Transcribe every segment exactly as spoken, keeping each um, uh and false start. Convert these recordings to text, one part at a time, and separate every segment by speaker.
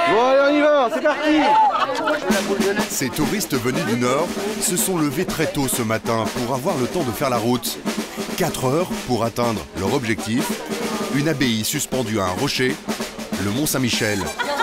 Speaker 1: Bon, allez, on y va, c'est parti.
Speaker 2: Ces touristes venus du Nord se sont levés très tôt ce matin pour avoir le temps de faire la route. quatre heures pour atteindre leur objectif, une abbaye suspendue à un rocher, le Mont Saint-Michel.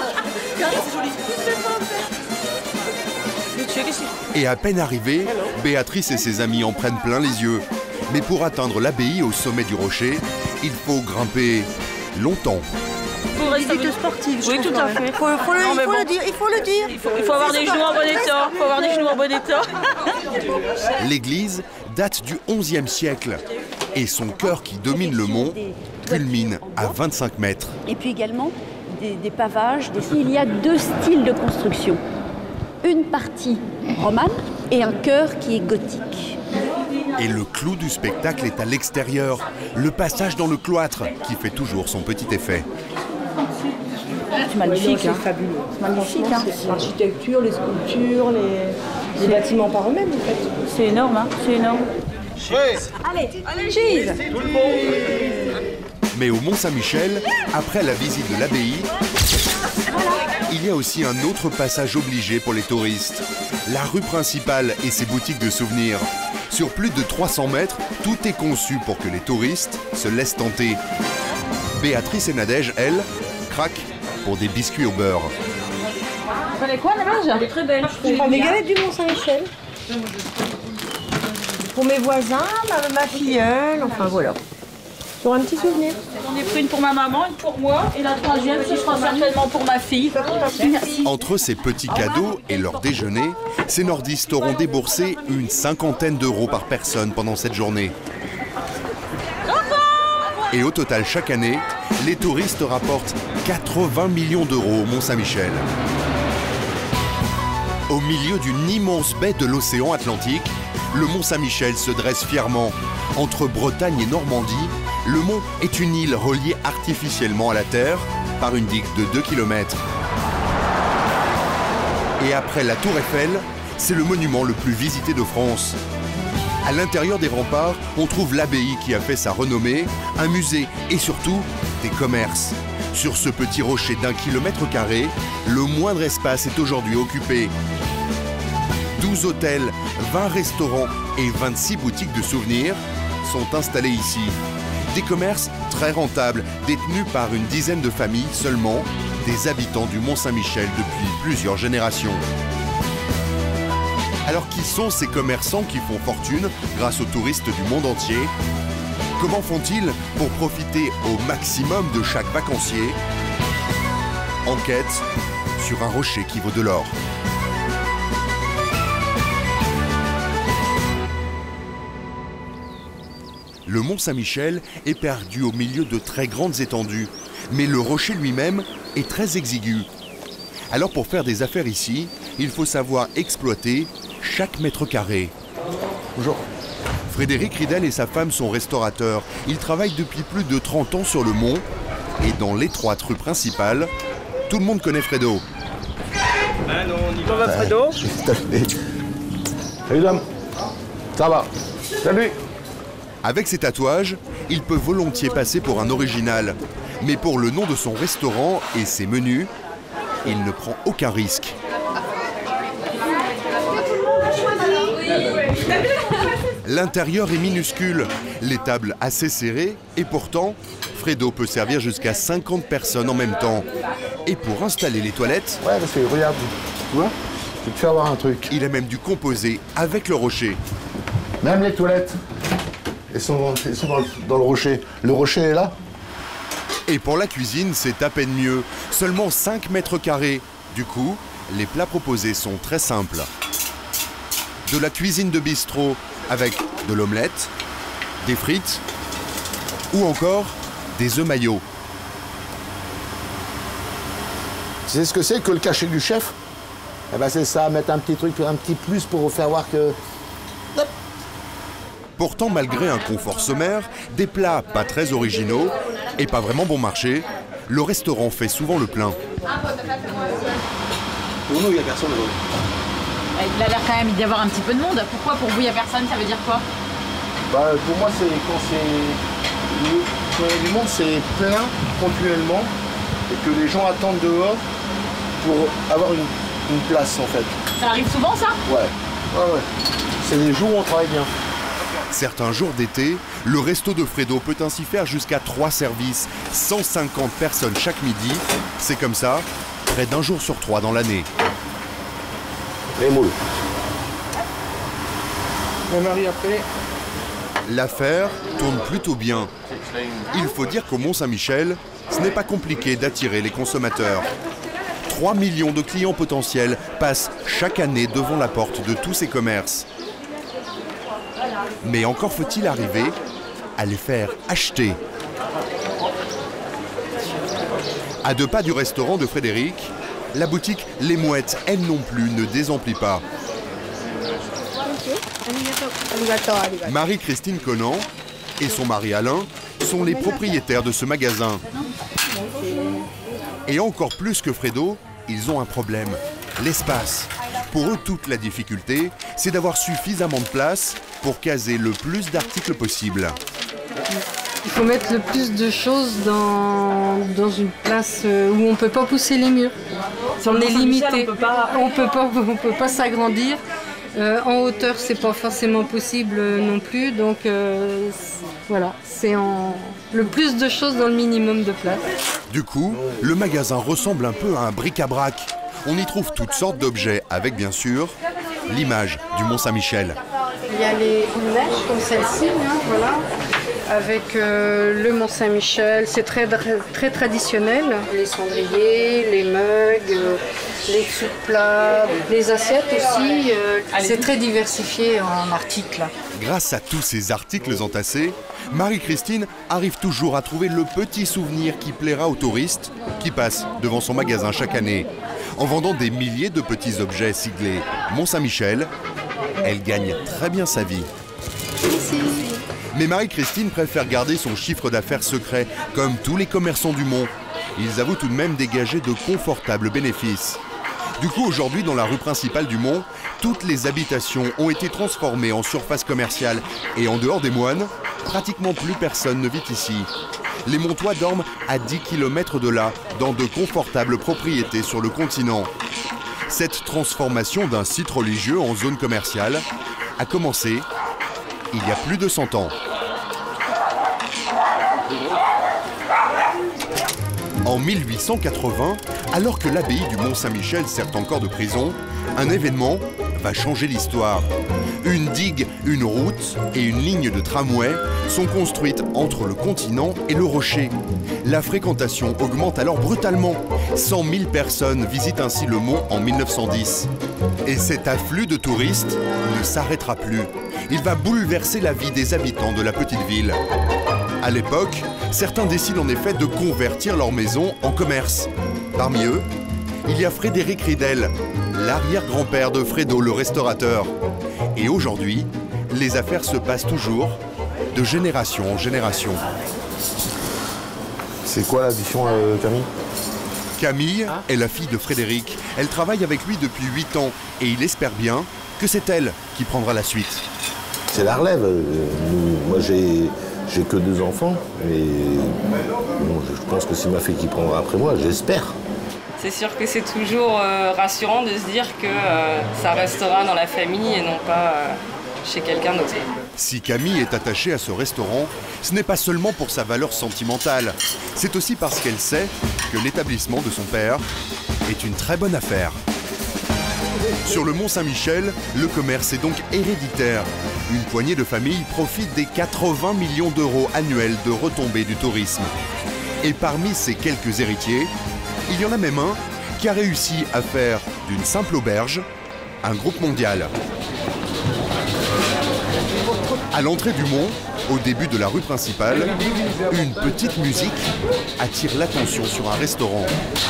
Speaker 2: Et à peine arrivés, Béatrice et ses amis en prennent plein les yeux. Mais pour atteindre l'abbaye au sommet du rocher, il faut grimper longtemps.
Speaker 3: Pour rester sportive,
Speaker 4: oui, tout à fait.
Speaker 3: Il faut, faut, le, il faut le dire, il faut le dire.
Speaker 4: Il faut, il faut avoir des genoux en bon état. Il faut avoir des genoux en bon état.
Speaker 2: L'église date du onzième siècle et son chœur qui domine le mont culmine à vingt-cinq mètres.
Speaker 5: Et puis également des, des pavages. Des... Il y a deux styles de construction. Une partie romane et un chœur qui est gothique.
Speaker 2: Et le clou du spectacle est à l'extérieur, le passage dans le cloître qui fait toujours son petit effet.
Speaker 5: C'est magnifique,
Speaker 3: c'est
Speaker 5: hein.
Speaker 3: fabuleux.
Speaker 5: C'est magnifique, hein.
Speaker 3: L'architecture, les sculptures, les, les bâtiments par eux-mêmes, en fait.
Speaker 5: C'est énorme, hein. C'est énorme.
Speaker 3: Allez, allez, cheese.
Speaker 1: Tout le monde.
Speaker 2: Mais au Mont Saint-Michel, après la visite de l'abbaye, il y a aussi un autre passage obligé pour les touristes. La rue principale et ses boutiques de souvenirs. Sur plus de trois cents mètres, tout est conçu pour que les touristes se laissent tenter. Béatrice et Nadège, elles, craquent pour des biscuits au beurre.
Speaker 4: Vous prenez quoi, Nadège? Elle est très belle.
Speaker 3: Je prends des galettes du Mont-Saint-Michel. Pour mes voisins, ma, ma filleule, enfin voilà. Pour un petit souvenir.
Speaker 4: J'en ai pris une pour ma maman, une pour moi, et la troisième, ce sera certainement pour ma fille. Merci.
Speaker 2: Entre ces petits cadeaux et leur déjeuner, ces nordistes auront déboursé une cinquantaine d'euros par personne pendant cette journée. Et au total, chaque année, les touristes rapportent quatre-vingts millions d'euros au Mont Saint-Michel. Au milieu d'une immense baie de l'océan Atlantique, le Mont Saint-Michel se dresse fièrement. Entre Bretagne et Normandie, le mont est une île reliée artificiellement à la Terre par une digue de deux kilomètres. Et après la Tour Eiffel, c'est le monument le plus visité de France. À l'intérieur des remparts, on trouve l'abbaye qui a fait sa renommée, un musée et surtout des commerces. Sur ce petit rocher d'un kilomètre carré, le moindre espace est aujourd'hui occupé. douze hôtels, vingt restaurants et vingt-six boutiques de souvenirs sont installés ici. Des commerces très rentables, détenus par une dizaine de familles seulement, des habitants du Mont Saint-Michel depuis plusieurs générations. Alors qui sont ces commerçants qui font fortune grâce aux touristes du monde entier? Comment font-ils pour profiter au maximum de chaque vacancier? Enquête sur un rocher qui vaut de l'or. Le Mont Saint-Michel est perdu au milieu de très grandes étendues, mais le rocher lui-même est très exigu. Alors pour faire des affaires ici, il faut savoir exploiter chaque mètre carré.
Speaker 1: Bonjour.
Speaker 2: Frédéric Ridel et sa femme sont restaurateurs. Ils travaillent depuis plus de trente ans sur le mont. Et dans l'étroite rue principale, tout le monde connaît Fredo.
Speaker 1: Ah non, on y va, va Fredo.
Speaker 6: Salut dame. Ça va. Salut.
Speaker 2: Avec ses tatouages, il peut volontiers passer pour un original. Mais pour le nom de son restaurant et ses menus, il ne prend aucun risque. L'intérieur est minuscule, les tables assez serrées, et pourtant, Fredo peut servir jusqu'à cinquante personnes en même temps. Et pour installer les toilettes,
Speaker 6: ouais, parce que regarde, tu vois, je vais te faire voir un truc.
Speaker 2: Il a même dû composer avec le rocher.
Speaker 6: Même les toilettes, elles sont, elles sont dans, le, dans le rocher. Le rocher est là.
Speaker 2: Et pour la cuisine, c'est à peine mieux. Seulement cinq mètres carrés. Du coup, les plats proposés sont très simples. De la cuisine de bistrot avec de l'omelette, des frites ou encore des œufs maillots.
Speaker 6: Tu sais ce que c'est que le cachet du chef? Eh ben c'est ça, mettre un petit truc, un petit plus pour vous faire voir que... Hop.
Speaker 2: Pourtant, malgré un confort sommaire, des plats pas très originaux et pas vraiment bon marché, le restaurant fait souvent le plein.
Speaker 1: Pour nous, il n'y a personne aujourd'hui.
Speaker 4: Il a l'air quand même d'y avoir un petit peu de monde. Pourquoi pour vous il n'y a personne? Ça veut dire quoi?
Speaker 6: Bah, pour moi, c'est quand c'est... Quand il y a du monde, c'est plein continuellement et que les gens attendent dehors pour avoir une, une place en fait.
Speaker 4: Ça arrive souvent ça?
Speaker 6: Ouais, ouais, ouais. C'est des jours où on travaille bien.
Speaker 2: Certains jours d'été, le resto de Fredo peut ainsi faire jusqu'à trois services, cent cinquante personnes chaque midi. C'est comme ça, près d'un jour sur trois dans l'année.
Speaker 6: Les moules.
Speaker 1: Le mari après.
Speaker 2: L'affaire tourne plutôt bien. Il faut dire qu'au Mont-Saint-Michel, ce n'est pas compliqué d'attirer les consommateurs. trois millions de clients potentiels passent chaque année devant la porte de tous ces commerces. Mais encore faut-il arriver à les faire acheter. À deux pas du restaurant de Frédéric, la boutique Les Mouettes, elle non plus, ne désemplit pas. Marie-Christine Conan et son mari Alain sont les propriétaires de ce magasin. Et encore plus que Fredo, ils ont un problème, l'espace. Pour eux, toute la difficulté, c'est d'avoir suffisamment de place pour caser le plus d'articles possible.
Speaker 7: Il faut mettre le plus de choses dans, dans une place où on ne peut pas pousser les murs. Si on est limité, on peut pas, on peut pas s'agrandir. Euh, en hauteur, c'est pas forcément possible non plus. Donc euh, voilà, c'est en le plus de choses dans le minimum de place.
Speaker 2: Du coup, le magasin ressemble un peu à un bric-à-brac. On y trouve toutes sortes d'objets avec, bien sûr, l'image du Mont-Saint-Michel.
Speaker 7: Il y a les mèches comme celle-ci, hein, voilà, avec euh, le Mont-Saint-Michel. C'est très, très traditionnel. Les cendriers, les mugs, euh, les sous-plats, les assiettes aussi. Euh, c'est très diversifié en articles.
Speaker 2: Grâce à tous ces articles entassés, Marie-Christine arrive toujours à trouver le petit souvenir qui plaira aux touristes qui passent devant son magasin chaque année. En vendant des milliers de petits objets siglés Mont-Saint-Michel, elle gagne très bien sa vie. Mais Marie-Christine préfère garder son chiffre d'affaires secret, comme tous les commerçants du Mont. Ils avouent tout de même dégager de confortables bénéfices. Du coup, aujourd'hui, dans la rue principale du Mont, toutes les habitations ont été transformées en surface commerciale. Et en dehors des moines, pratiquement plus personne ne vit ici. Les Montois dorment à dix kilomètres de là, dans de confortables propriétés sur le continent. Cette transformation d'un site religieux en zone commerciale a commencé il y a plus de cent ans. En mille huit cent quatre-vingts, alors que l'abbaye du Mont-Saint-Michel sert encore de prison, un événement va changer l'histoire. Une digue, une route et une ligne de tramway sont construites entre le continent et le rocher. La fréquentation augmente alors brutalement. cent mille personnes visitent ainsi le mont en mille neuf cent dix. Et cet afflux de touristes ne s'arrêtera plus. Il va bouleverser la vie des habitants de la petite ville. À l'époque, certains décident en effet de convertir leur maison en commerce. Parmi eux, il y a Frédéric Ridel, l'arrière-grand-père de Fredo, le restaurateur. Et aujourd'hui, les affaires se passent toujours de génération en génération.
Speaker 6: C'est quoi l'addition, euh, Camille?
Speaker 2: Camille est la fille de Frédéric. Elle travaille avec lui depuis huit ans et il espère bien que c'est elle qui prendra la suite.
Speaker 6: C'est la relève. Euh, nous, moi, j'ai j'ai que deux enfants. Et bon, je pense que c'est ma fille qui prendra après moi, j'espère.
Speaker 8: C'est sûr que c'est toujours euh, rassurant de se dire que euh, ça restera dans la famille et non pas euh, chez quelqu'un d'autre.
Speaker 2: Si Camille est attachée à ce restaurant, ce n'est pas seulement pour sa valeur sentimentale. C'est aussi parce qu'elle sait que l'établissement de son père est une très bonne affaire. Sur le Mont-Saint-Michel, le commerce est donc héréditaire. Une poignée de familles profite des quatre-vingts millions d'euros annuels de retombées du tourisme. Et parmi ces quelques héritiers, il y en a même un qui a réussi à faire d'une simple auberge un groupe mondial. À l'entrée du mont, au début de la rue principale, une petite musique attire l'attention sur un restaurant.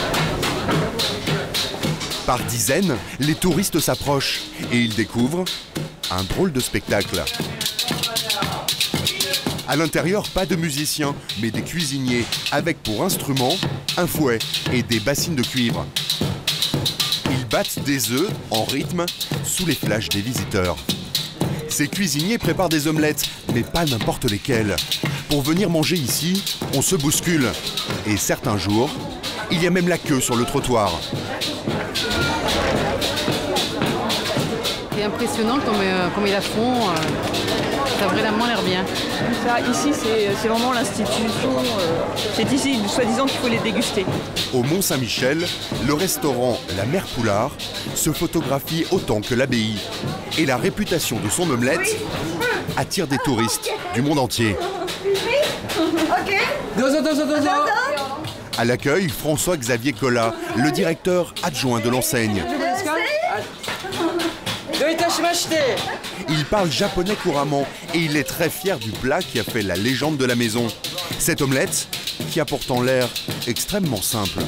Speaker 2: Par dizaines, les touristes s'approchent et ils découvrent un drôle de spectacle. À l'intérieur, pas de musiciens, mais des cuisiniers, avec pour instrument un fouet et des bassines de cuivre. Ils battent des œufs en rythme sous les flashs des visiteurs. Ces cuisiniers préparent des omelettes, mais pas n'importe lesquelles. Pour venir manger ici, on se bouscule. Et certains jours, Il y a même la queue sur le trottoir.
Speaker 7: C'est impressionnant comme, euh, comme ils la font. Euh, ça a vraiment l'air bien.
Speaker 4: Ça, ici, c'est vraiment l'institution. Euh, c'est ici, soi-disant, qu'il faut les déguster.
Speaker 2: Au Mont-Saint-Michel, le restaurant La Mère Poulard se photographie autant que l'abbaye. Et la réputation de son omelette attire des touristes du monde entier. À l'accueil, François-Xavier Collat, le directeur adjoint de l'enseigne. Il parle japonais couramment et il est très fier du plat qui a fait la légende de la maison. Cette omelette, qui a pourtant l'air extrêmement simple.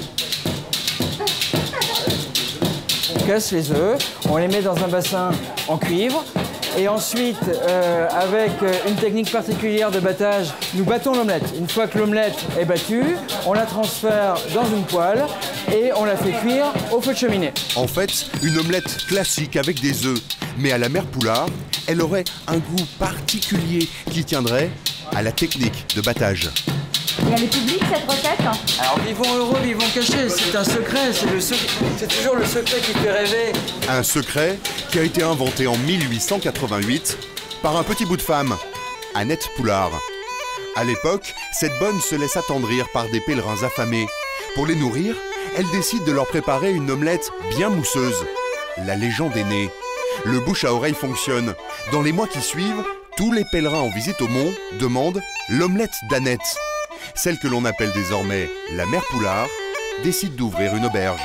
Speaker 9: On casse les œufs, on les met dans un bassin en cuivre et ensuite, euh, avec une technique particulière de battage, nous battons l'omelette. Une fois que l'omelette est battue, on la transfère dans une poêle et on la fait cuire au feu de cheminée.
Speaker 2: En fait, une omelette classique avec des œufs. Mais à la Mère Poulard, elle aurait un goût particulier qui tiendrait à la technique de battage.
Speaker 4: Et elle est publique, cette recette?
Speaker 9: Alors, vivons heureux, vivons cachés, c'est un secret, c'est le secret, c'est toujours le secret qui fait rêver.
Speaker 2: Un secret qui a été inventé en mille huit cent quatre-vingt-huit par un petit bout de femme, Annette Poulard. À l'époque, cette bonne se laisse attendrir par des pèlerins affamés. Pour les nourrir, elle décide de leur préparer une omelette bien mousseuse. La légende est née. Le bouche à oreille fonctionne. Dans les mois qui suivent, tous les pèlerins en visite au mont demandent l'omelette d'Annette. Celle que l'on appelle désormais la Mère Poulard décide d'ouvrir une auberge.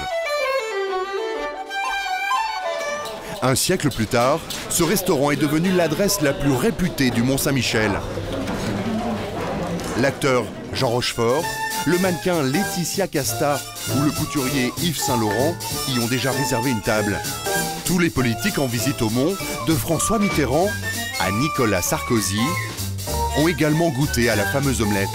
Speaker 2: Un siècle plus tard, ce restaurant est devenu l'adresse la plus réputée du Mont-Saint-Michel. L'acteur Jean Rochefort, le mannequin Laetitia Casta ou le couturier Yves Saint-Laurent y ont déjà réservé une table. Tous les politiques en visite au Mont, de François Mitterrand à Nicolas Sarkozy, ont également goûté à la fameuse omelette.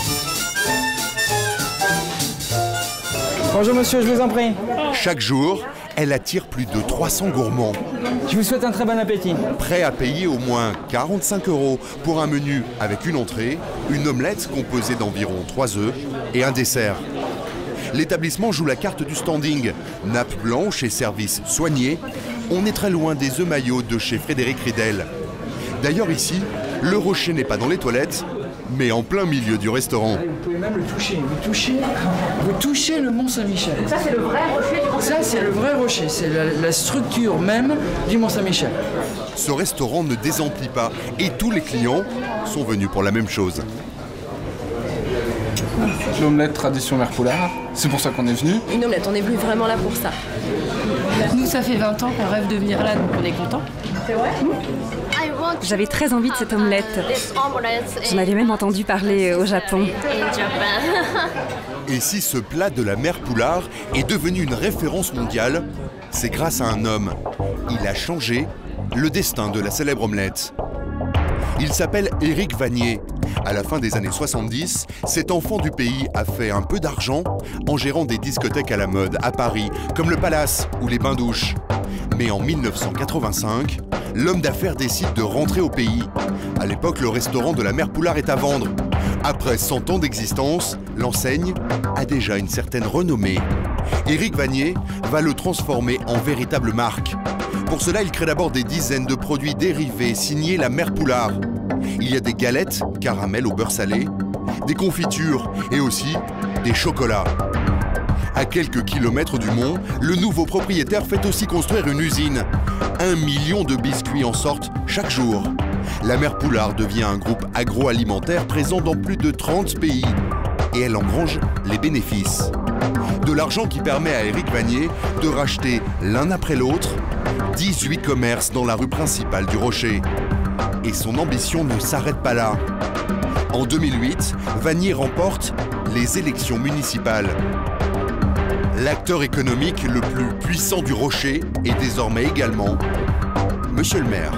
Speaker 9: Bonjour monsieur, je vous en prie.
Speaker 2: Chaque jour, elle attire plus de trois cents gourmands.
Speaker 9: Je vous souhaite un très bon appétit.
Speaker 2: Prêts à payer au moins quarante-cinq euros pour un menu avec une entrée, une omelette composée d'environ trois œufs et un dessert. L'établissement joue la carte du standing. Nappe blanche et service soigné. On est très loin des œufs maillots de chez Frédéric Ridel. D'ailleurs ici, le rocher n'est pas dans les toilettes, mais en plein milieu du restaurant.
Speaker 9: Vous pouvez même le toucher. Vous touchez, vous touchez le Mont-Saint-Michel.
Speaker 4: Ça, c'est le vrai rocher du Mont-Saint-Michel.
Speaker 9: Ça, c'est le vrai rocher. C'est la, la structure même du Mont-Saint-Michel.
Speaker 2: Ce restaurant ne désemplit pas et tous les clients sont venus pour la même chose.
Speaker 10: L'omelette tradition Mère Poulard, c'est pour ça qu'on est venu.
Speaker 11: Une omelette, on est venu vraiment là pour ça.
Speaker 7: Nous, ça fait vingt ans qu'on rêve de venir là, donc on est content.
Speaker 4: C'est vrai?
Speaker 11: J'avais très envie de cette omelette. J'en avais même entendu parler au Japon.
Speaker 2: Et si ce plat de la Mère Poulard est devenu une référence mondiale, c'est grâce à un homme. Il a changé le destin de la célèbre omelette. Il s'appelle Éric Vanier. À la fin des années soixante-dix, cet enfant du pays a fait un peu d'argent en gérant des discothèques à la mode à Paris, comme le Palace ou les Bains-Douches. Mais en mille neuf cent quatre-vingt-cinq, l'homme d'affaires décide de rentrer au pays. À l'époque, le restaurant de la Mère Poulard est à vendre. Après cent ans d'existence, l'enseigne a déjà une certaine renommée. Éric Vanier va le transformer en véritable marque. Pour cela, il crée d'abord des dizaines de produits dérivés signés la Mère Poulard. Il y a des galettes, caramel au beurre salé, des confitures et aussi des chocolats. À quelques kilomètres du Mont, le nouveau propriétaire fait aussi construire une usine. Un million de biscuits en sortent chaque jour. La Mère Poulard devient un groupe agroalimentaire présent dans plus de trente pays. Et elle engrange les bénéfices. De l'argent qui permet à Éric Vanier de racheter l'un après l'autre dix-huit commerces dans la rue principale du Rocher. Et son ambition ne s'arrête pas là. En deux mille huit, Vanier remporte les élections municipales. L'acteur économique le plus puissant du Rocher est désormais également Monsieur le maire.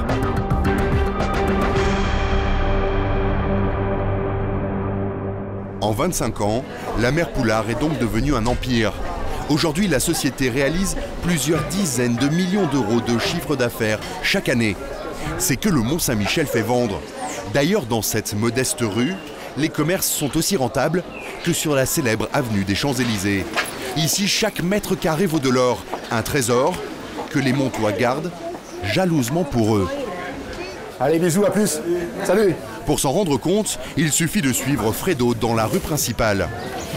Speaker 2: En vingt-cinq ans, la Mère Poulard est donc devenue un empire. Aujourd'hui, la société réalise plusieurs dizaines de millions d'euros de chiffre d'affaires chaque année. C'est que le Mont-Saint-Michel fait vendre. D'ailleurs, dans cette modeste rue, les commerces sont aussi rentables que sur la célèbre avenue des Champs-Élysées. Ici, chaque mètre carré vaut de l'or, un trésor que les Montois gardent jalousement pour eux.
Speaker 12: Allez, bisous, à plus. Salut.
Speaker 2: Pour s'en rendre compte, il suffit de suivre Fredo dans la rue principale.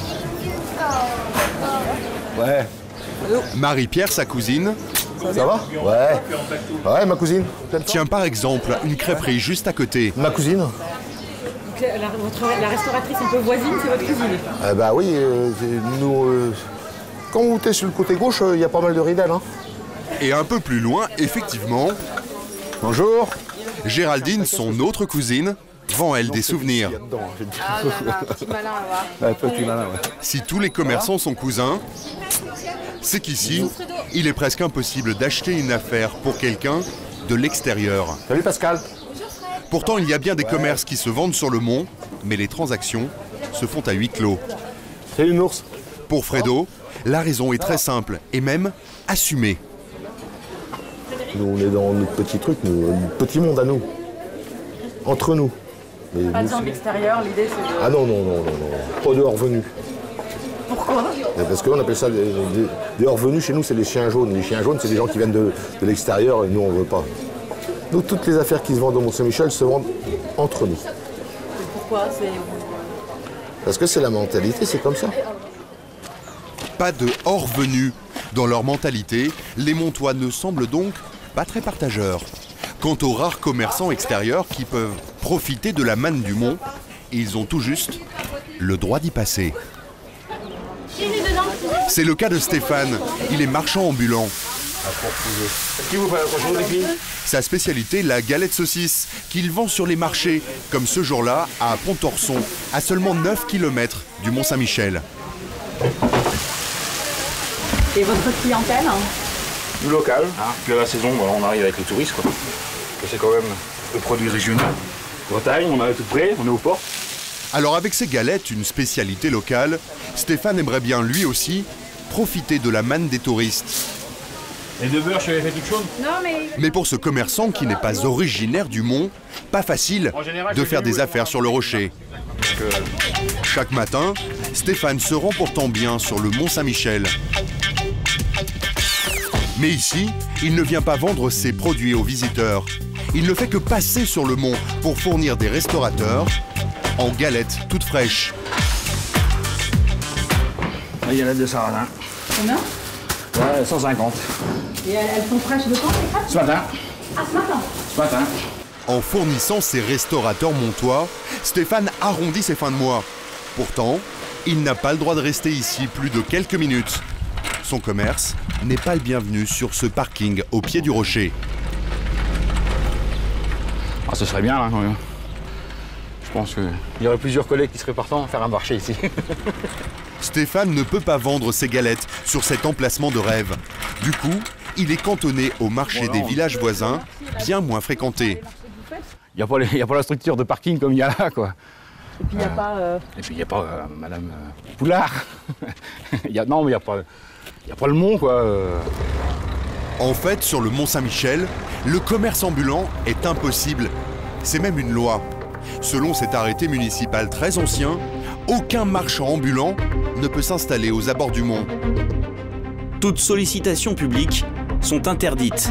Speaker 12: Ouais.
Speaker 2: Marie-Pierre, sa cousine,
Speaker 12: ça va? Ouais. Ouais, ma cousine.
Speaker 2: Tiens par exemple une crêperie juste à côté.
Speaker 12: Ma cousine.
Speaker 11: Donc, la, la, votre, la restauratrice un peu voisine, c'est votre cousine?
Speaker 12: Eh bah oui, euh, nous... Euh, quand vous êtes sur le côté gauche, il euh, y a pas mal de ridelles. Hein.
Speaker 2: Et un peu plus loin, effectivement...
Speaker 12: Bonjour.
Speaker 2: Géraldine, son autre cousine, vend elle des souvenirs.
Speaker 8: Ah non, non, un petit malin là-bas.
Speaker 12: Ouais, petit malin, ouais.
Speaker 2: Si tous les commerçants sont cousins, c'est qu'ici, il est presque impossible d'acheter une affaire pour quelqu'un de l'extérieur.
Speaker 12: Salut Pascal.
Speaker 2: Pourtant, il y a bien des commerces qui se vendent sur le mont, mais les transactions se font à huis clos.
Speaker 12: Salut l'ours.
Speaker 2: Pour Fredo, la raison est très simple et même assumée.
Speaker 12: Nous, on est dans notre petit truc, nous, notre petit monde à nous. Entre nous. Mais
Speaker 11: Pas de
Speaker 12: nous,
Speaker 11: gens de l'extérieur, l'idée c'est de...
Speaker 12: Ah non, non, non, non, non. Pas de hors-venus.
Speaker 11: Pourquoi?
Speaker 12: Parce qu'on appelle ça des, des, des hors-venus. Chez nous, c'est les chiens jaunes. Les chiens jaunes, c'est des gens qui viennent de, de l'extérieur et nous, on ne veut pas. Nous, toutes les affaires qui se vendent au Mont-Saint-Michel se vendent entre nous.
Speaker 11: Pourquoi? C'est...
Speaker 12: Parce que c'est la mentalité, c'est comme ça.
Speaker 2: Pas de hors-venus. Dans leur mentalité, les Montois ne semblent donc pas très partageurs. Quant aux rares commerçants extérieurs qui peuvent profiter de la manne du mont, ils ont tout juste le droit d'y passer. C'est le cas de Stéphane, il est marchand ambulant. Sa spécialité, la galette saucisse, qu'il vend sur les marchés, comme ce jour-là à Pontorson, à seulement neuf kilomètres du Mont-Saint-Michel.
Speaker 11: Et votre clientèle?
Speaker 13: Du local, hein, que la saison, voilà, on arrive avec les touristes, quoi. C'est quand même le produit régional. Bretagne, on est tout près, on est aux portes.
Speaker 2: Alors avec ces galettes, une spécialité locale, Stéphane aimerait bien lui aussi profiter de la manne des touristes.
Speaker 13: Et de beurre, je t'avais fait quelque chose?
Speaker 11: Non, mais...
Speaker 2: Mais pour ce commerçant qui n'est pas originaire du Mont, pas facile de faire des affaires sur le rocher. Chaque matin, Stéphane se rend pourtant bien sur le Mont-Saint-Michel. Mais ici, il ne vient pas vendre ses produits aux visiteurs. Il ne fait que passer sur le mont pour fournir des restaurateurs en galettes toutes fraîches.
Speaker 13: La galette de sarrasin.
Speaker 11: Combien?
Speaker 13: Ouais, cent cinquante.
Speaker 11: Et elles sont fraîches de quand, les crêpes?
Speaker 13: Ce matin.
Speaker 11: Ah, ce matin?
Speaker 13: Ce matin.
Speaker 2: En fournissant ses restaurateurs montois, Stéphane arrondit ses fins de mois. Pourtant, il n'a pas le droit de rester ici plus de quelques minutes. Son commerce n'est pas le bienvenu sur ce parking au pied du rocher.
Speaker 13: Ah, ce serait bien, là, quand même. Je pense qu'il y aurait plusieurs collègues qui seraient partants à faire un marché ici.
Speaker 2: Stéphane ne peut pas vendre ses galettes sur cet emplacement de rêve. Du coup, il est cantonné au marché
Speaker 13: Bon,
Speaker 2: des
Speaker 13: on...
Speaker 2: villages voisins, bien moins fréquentés.
Speaker 13: Il n'y a, a pas la structure de parking comme il y a là, quoi.
Speaker 11: Et puis il n'y a euh... pas... Euh...
Speaker 13: Et puis il n'y a pas euh, Madame euh, Poulard. y a... Non, mais il n'y a pas... Il n'y a pas le mont, quoi.
Speaker 2: En fait, sur le Mont-Saint-Michel, le commerce ambulant est impossible. C'est même une loi. Selon cet arrêté municipal très ancien, aucun marchand ambulant ne peut s'installer aux abords du mont.
Speaker 14: Toutes sollicitations publiques sont interdites.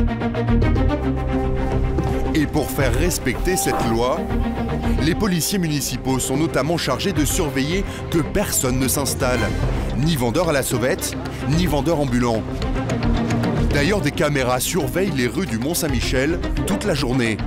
Speaker 2: Et pour faire respecter cette loi, les policiers municipaux sont notamment chargés de surveiller que personne ne s'installe. Ni vendeur à la sauvette, ni vendeur ambulant. D'ailleurs, des caméras surveillent les rues du Mont-Saint-Michel toute la journée.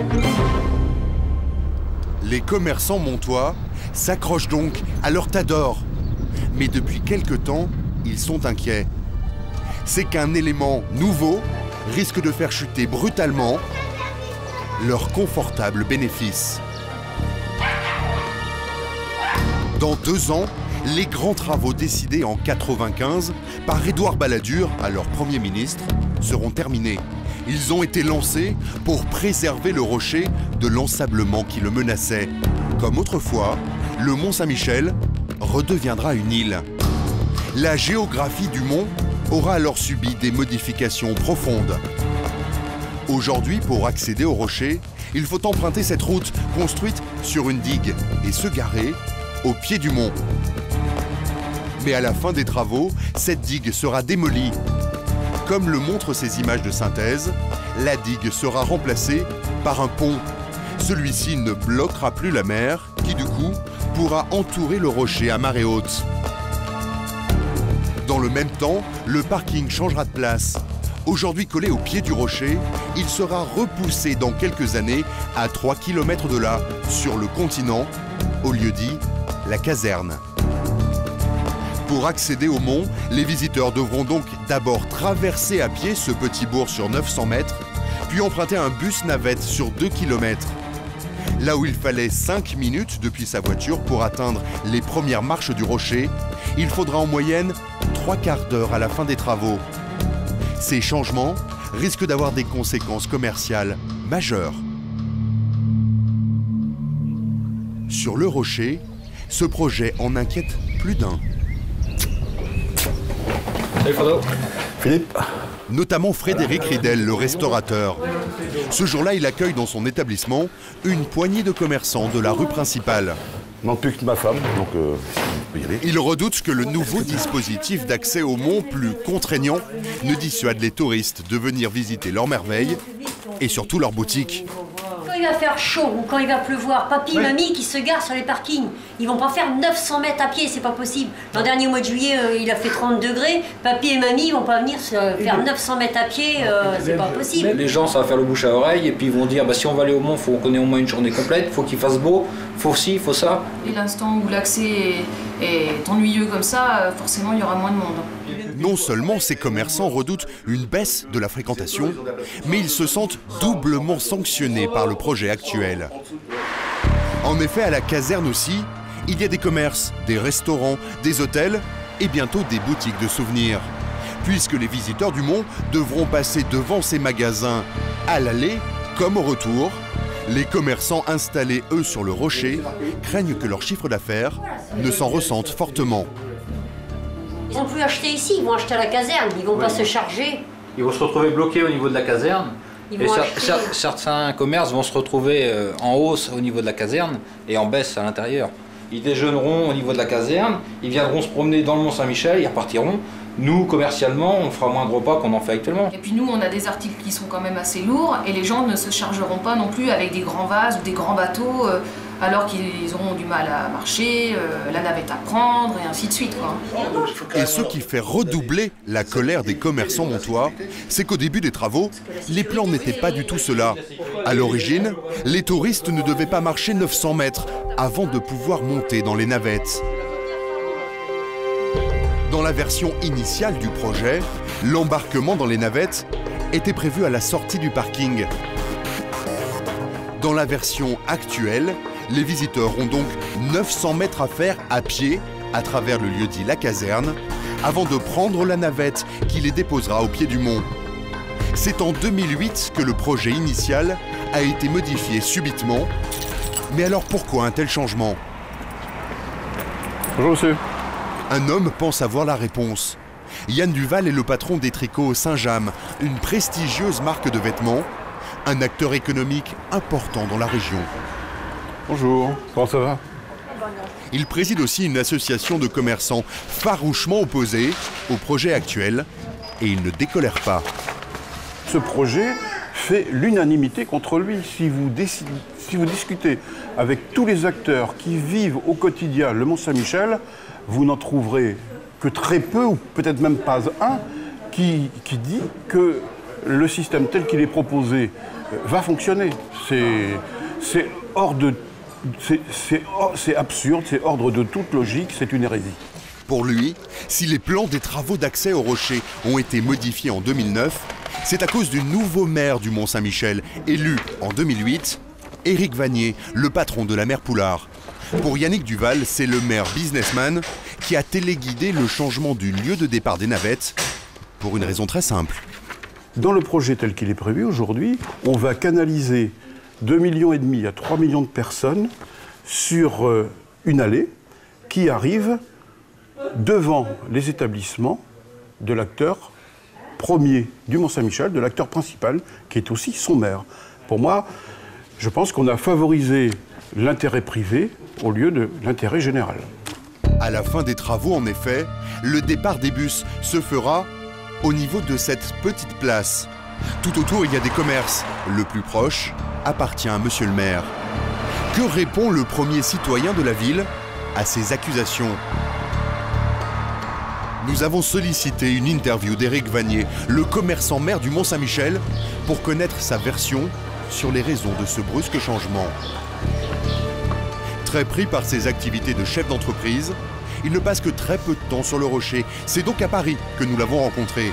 Speaker 2: Les commerçants montois s'accrochent donc à leur tas d'or. Mais depuis quelque temps, ils sont inquiets. C'est qu'un élément nouveau risque de faire chuter brutalement leur confortable bénéfice. Dans deux ans, les grands travaux décidés en quatre-vingt-quinze par Édouard Balladur, alors Premier ministre, seront terminés. Ils ont été lancés pour préserver le rocher de l'ensablement qui le menaçait. Comme autrefois, le Mont-Saint-Michel redeviendra une île. La géographie du mont aura alors subi des modifications profondes. Aujourd'hui, pour accéder au rocher, il faut emprunter cette route construite sur une digue et se garer au pied du mont. Mais à la fin des travaux, cette digue sera démolie. Comme le montrent ces images de synthèse, la digue sera remplacée par un pont. Celui-ci ne bloquera plus la mer, qui du coup pourra entourer le rocher à marée haute. Dans le même temps, le parking changera de place. Aujourd'hui collé au pied du rocher, il sera repoussé dans quelques années à trois kilomètres de là, sur le continent, au lieu-dit la caserne. Pour accéder au mont, les visiteurs devront donc d'abord traverser à pied ce petit bourg sur neuf cents mètres, puis emprunter un bus navette sur deux kilomètres. Là où il fallait cinq minutes depuis sa voiture pour atteindre les premières marches du rocher, il faudra en moyenne trois quarts d'heure à la fin des travaux. Ces changements risquent d'avoir des conséquences commerciales majeures. Sur le rocher, ce projet en inquiète plus d'un.
Speaker 6: Philippe.
Speaker 2: Notamment Frédéric Ridel, le restaurateur. Ce jour-là, il accueille dans son établissement une poignée de commerçants de la rue principale.
Speaker 6: Il manque plus que ma femme, donc euh, on peut y aller.
Speaker 2: Il redoute que le nouveau dispositif d'accès au mont plus contraignant ne dissuade les touristes de venir visiter leurs merveilles et surtout leurs boutiques.
Speaker 15: Quand il va faire chaud ou quand il va pleuvoir, papy, mamie qui se garent sur les parkings, ils vont pas faire neuf cents mètres à pied, c'est pas possible. L'an dernier au mois de juillet, euh, il a fait trente degrés, papy et mamie ils vont pas venir se faire neuf cents mètres à pied, euh, c'est pas possible.
Speaker 16: Les gens, ça va faire le bouche à oreille et puis ils vont dire bah, si on va aller au mont, il faut qu'on ait au moins une journée complète, faut qu'il fasse beau, faut ci, faut ça.
Speaker 17: Et l'instant où l'accès est, est ennuyeux comme ça, forcément il y aura moins de monde.
Speaker 2: Non seulement ces commerçants redoutent une baisse de la fréquentation, mais ils se sentent doublement sanctionnés par le projet actuel. En effet, à la caserne aussi, il y a des commerces, des restaurants, des hôtels et bientôt des boutiques de souvenirs. Puisque les visiteurs du mont devront passer devant ces magasins à l'aller comme au retour, les commerçants installés, eux, sur le rocher, craignent que leur chiffre d'affaires ne s'en ressente fortement.
Speaker 15: Ils n'ont plus acheté ici, ils vont acheter à la caserne, ils vont pas se charger.
Speaker 16: Ils vont se retrouver bloqués au niveau de la caserne.
Speaker 15: Ils
Speaker 16: Et
Speaker 15: vont
Speaker 16: cer
Speaker 15: acheter-
Speaker 16: cer certains commerces vont se retrouver euh, en hausse au niveau de la caserne et en baisse à l'intérieur. Ils déjeuneront au niveau de la caserne, ils viendront se promener dans le Mont-Saint-Michel, ils repartiront. Nous, commercialement, on fera moins de repas qu'on en fait actuellement.
Speaker 17: Et puis nous, on a des articles qui sont quand même assez lourds et les gens ne se chargeront pas non plus avec des grands vases ou des grands bateaux euh, alors qu'ils auront du mal à marcher, euh, la navette à prendre et ainsi de suite, quoi.
Speaker 2: Et ce qui fait redoubler la colère des commerçants montois, c'est qu'au début des travaux, les plans n'étaient pas du tout cela. À l'origine, les touristes ne devaient pas marcher neuf cents mètres avant de pouvoir monter dans les navettes. Dans la version initiale du projet, l'embarquement dans les navettes était prévu à la sortie du parking. Dans la version actuelle, les visiteurs ont donc neuf cents mètres à faire à pied à travers le lieu-dit la caserne avant de prendre la navette qui les déposera au pied du mont. C'est en deux mille huit que le projet initial a été modifié subitement. Mais alors pourquoi un tel changement?
Speaker 18: Bonjour monsieur.
Speaker 2: Un homme pense avoir la réponse. Yann Duval est le patron des tricots Saint-James, une prestigieuse marque de vêtements, un acteur économique important dans la région.
Speaker 18: Bonjour, comment ça va?
Speaker 2: Il préside aussi une association de commerçants farouchement opposés au projet actuel et il ne décolère pas.
Speaker 18: Ce projet fait l'unanimité contre lui. Si vous, décidez, si vous discutez avec tous les acteurs qui vivent au quotidien le Mont-Saint-Michel, vous n'en trouverez que très peu, ou peut-être même pas un, qui, qui dit que le système tel qu'il est proposé va fonctionner. C'est hors de... C'est absurde, c'est hors de toute logique, c'est une hérésie.
Speaker 2: Pour lui, si les plans des travaux d'accès au rocher ont été modifiés en deux mille neuf, c'est à cause du nouveau maire du Mont-Saint-Michel, élu en deux mille huit, Éric Vanier, le patron de la mer Poulard. Pour Yannick Duval, c'est le maire businessman qui a téléguidé le changement du lieu de départ des navettes pour une raison très simple.
Speaker 18: Dans le projet tel qu'il est prévu aujourd'hui, on va canaliser deux virgule cinq millions à trois millions de personnes sur euh, une allée qui arrive devant les établissements de l'acteur premier du Mont-Saint-Michel, de l'acteur principal, qui est aussi son maire. Pour moi, je pense qu'on a favorisé l'intérêt privé au lieu de l'intérêt général.
Speaker 2: À la fin des travaux, en effet, le départ des bus se fera au niveau de cette petite place. Tout autour, il y a des commerces. Le plus proche appartient à monsieur le maire. Que répond le premier citoyen de la ville à ces accusations? Nous avons sollicité une interview d'Éric Vanier, le commerçant maire du Mont-Saint-Michel, pour connaître sa version sur les raisons de ce brusque changement. Très pris par ses activités de chef d'entreprise, il ne passe que très peu de temps sur le Rocher. C'est donc à Paris que nous l'avons rencontré.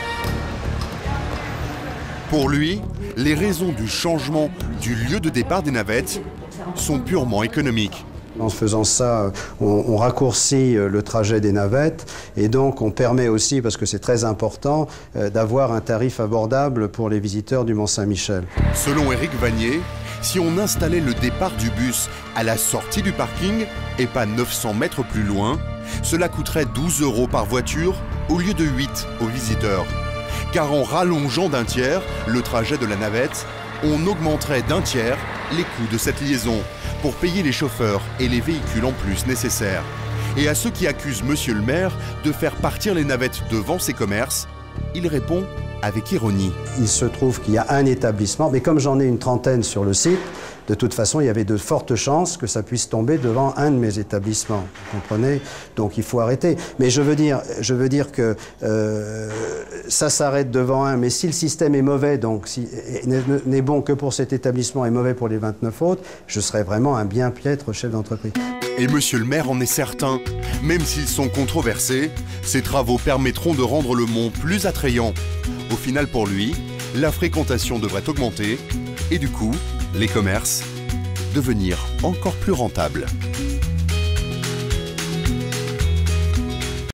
Speaker 2: Pour lui, les raisons du changement du lieu de départ des navettes sont purement économiques.
Speaker 19: En faisant ça, on, on raccourcit le trajet des navettes et donc on permet aussi, parce que c'est très important, euh, d'avoir un tarif abordable pour les visiteurs du Mont-Saint-Michel.
Speaker 2: Selon Éric Vanier, si on installait le départ du bus à la sortie du parking et pas neuf cents mètres plus loin, cela coûterait douze euros par voiture au lieu de huit aux visiteurs. Car en rallongeant d'un tiers le trajet de la navette, on augmenterait d'un tiers les coûts de cette liaison pour payer les chauffeurs et les véhicules en plus nécessaires. Et à ceux qui accusent monsieur le maire de faire partir les navettes devant ses commerces, il répond avec ironie.
Speaker 19: Il se trouve qu'il y a un établissement, mais comme j'en ai une trentaine sur le site, de toute façon, il y avait de fortes chances que ça puisse tomber devant un de mes établissements. Vous comprenez? Donc il faut arrêter. Mais je veux dire, je veux dire que euh, ça s'arrête devant un. Mais si le système est mauvais, donc si, n'est bon que pour cet établissement et mauvais pour les vingt-neuf autres, je serais vraiment un bien piètre chef d'entreprise.
Speaker 2: Et monsieur le maire en est certain. Même s'ils sont controversés, ces travaux permettront de rendre le Mont plus attrayant. Au final, pour lui, la fréquentation devrait augmenter et du coup, les commerces devenir encore plus rentables.